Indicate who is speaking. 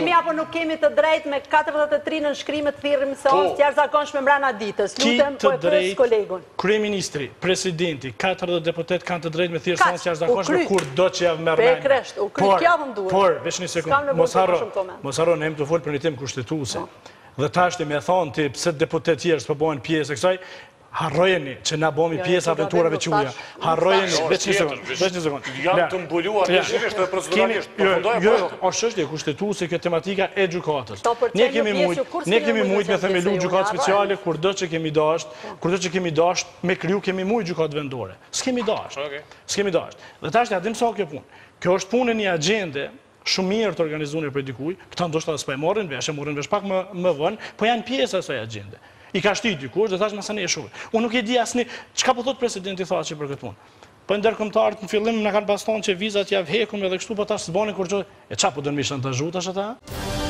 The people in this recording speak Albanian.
Speaker 1: kemi apo nuk kemi të drejtë me 43 nënshkrime të thirrëm seancë të jashtëzakonshme mbrana ditës. Lutem, po e pyes kolegun.
Speaker 2: Kryeministri, presidenti, 40 deputet kanë të drejtë me thirrë seancë të jashtëzakonshme kur do që javë merr mendje.
Speaker 1: Kresht, u kry kjavën duhet.
Speaker 2: Por, veç një sekundë, mos harro, ne jemi të folë për një temë kushtetuese. Dhe tashti me thonë ti pse deputet tjerë s'po bëhen pjesë e kësaj, harrojeni që na bëmi pjesë aventurave që uja. Harrojeni, veç një sekundë.
Speaker 3: Janë të mbuluar njëshirisht dhe proceduralisht.
Speaker 2: Jo, është çështje kushtetuese kjo tematika e gjykatës. Ne kemi mujt me themelu gjykatë speciale kurdo që kemi dasht me kriju kemi mujt gjykatë vendore. S'kemi dasht. Dhe tashti adim sa kjo punë. Kjo është punë një agjende shumë mirë të organizuar për dikuj, këta ndoshta s'po e morrin vesh pak më vonë, po janë pjesë e asaj agjende. I ka shtit dikush dhe thash më sa ne e shohim. Unë nuk e di asnjë çka po thot presidenti Thaçi për këtë punë. Po ndërkombëtarët në fillim na kanë pas thonë që vizat ja vhekun edhe kështu po tash s'bonin kur çfarë. E çfarë po do të më shantazhu tash ata?